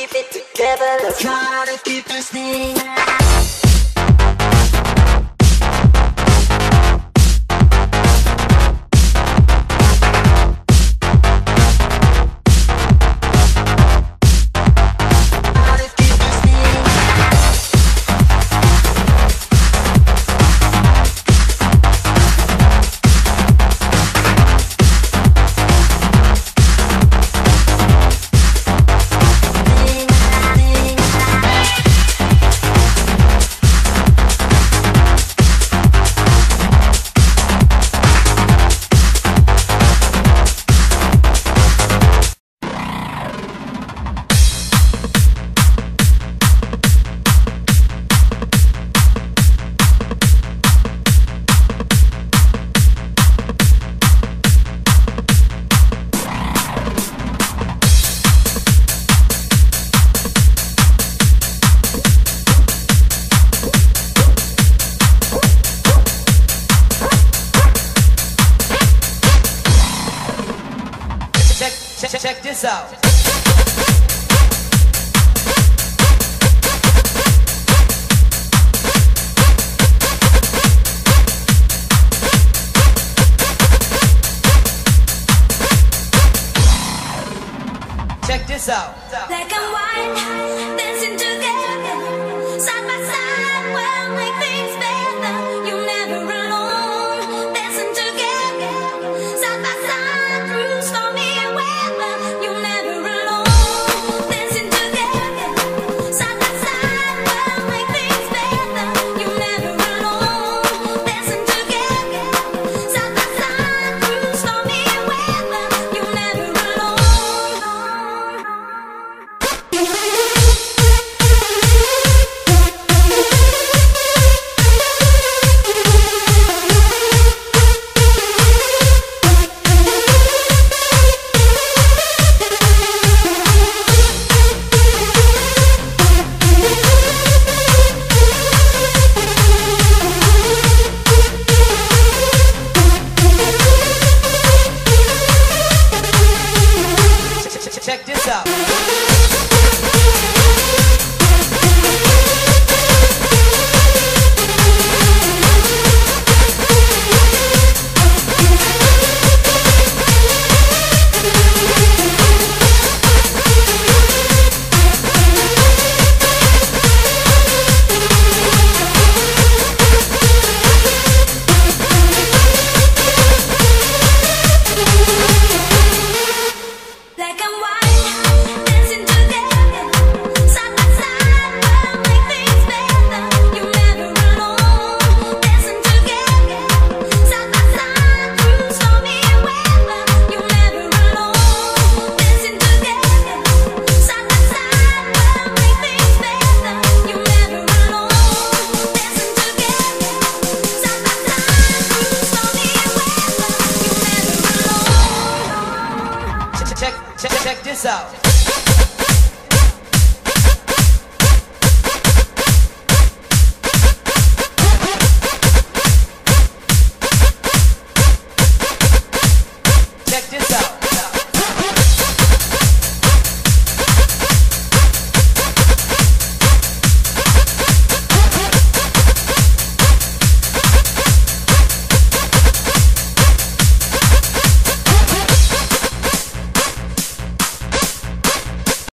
keep it together. Let's try to keep this thing. Check this out. Check this out. Black and white, dancing together, side by side, we'll make things better. You're never alone, dancing together, side by side, through stormy weather. You're never alone, dancing together, side by side, we'll make things better. You're never alone, dancing together, side by side, through stormy weather. You're never alone. Check this out. Black and white, dancing together, side by side, we'll make things better. You're never alone, dancing together, side by side, through stormy weather. You're never alone, dancing together, side by side, we'll make things better. You're never alone, dancing together, side by side, through stormy weather. You're never alone. Check this out.